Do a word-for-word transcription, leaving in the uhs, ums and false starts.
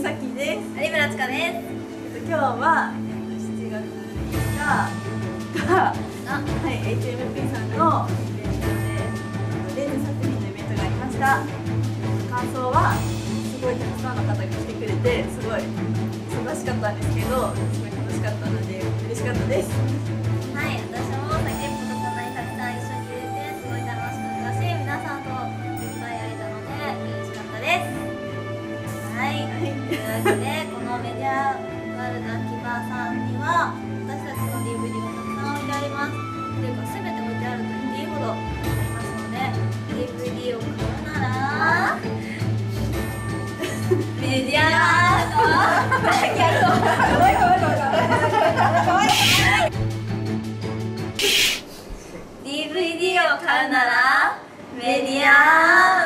さきです。 有村千佳です。 今日はしちがつみっかが、はい、エイチエムピー さんのイベントでレンズ作品のイベントがありました。感想はすごいたくさんの方が来てくれて、すごい忙しかったんですけど、すごい楽しかったので嬉しかったです。 はい、私も先っぽとこんなにたくさん一緒に入れてすごい楽しかったし、皆さんといっぱいやれたので嬉しかったです。はい、というわけでこのメディアワールド秋葉さんには私たちの ディーブイディー がたくさん置いてあります。というか全て置いてあると言っていいほどありますので、 ディーブイディー を買うならメディアワールド秋葉さんかわいいかわいいかわいいかわいい ディーブイディー を買うならメディア